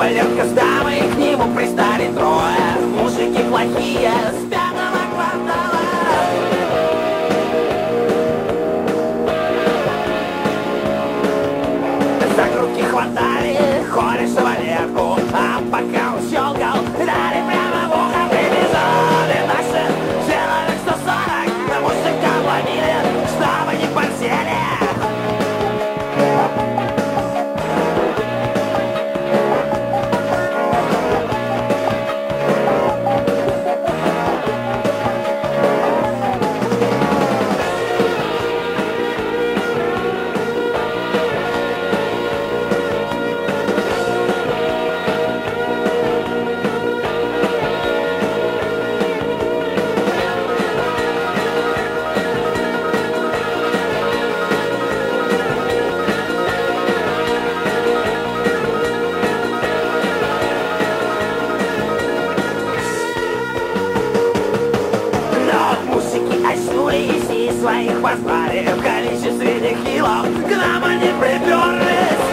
Валерка с дамой, к нему пристали трое. Мужики плохие, с пятого квартала. За грудки хватали, кореша Валерку, а пока он щелкал, дали прямо в ухо. Прибежали наши человек 140, на мужика ловили, чтобы не подсели. Своих позвали в количестве нехилов, к нам они приперлись.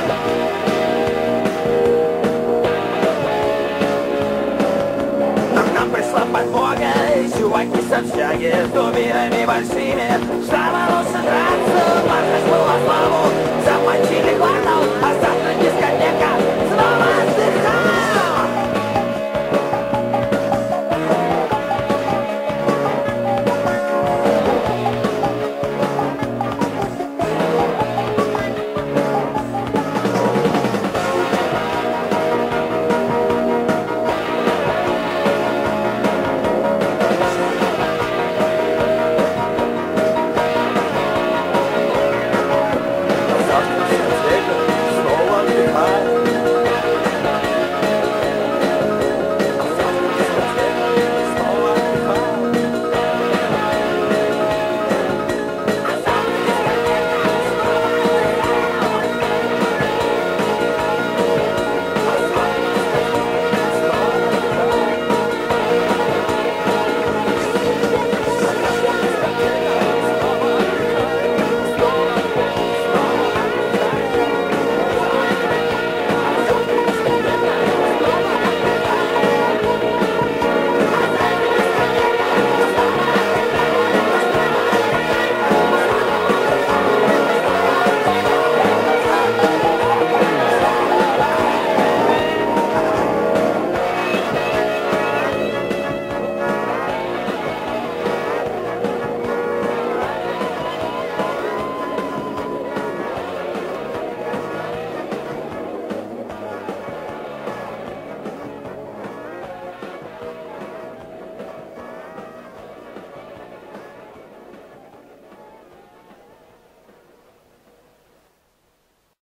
Но к нам пришла подмога, чуваки с общаги, с дубинами большими, чтобы лучше драться. Марш был во славу, замочили квартал, остатки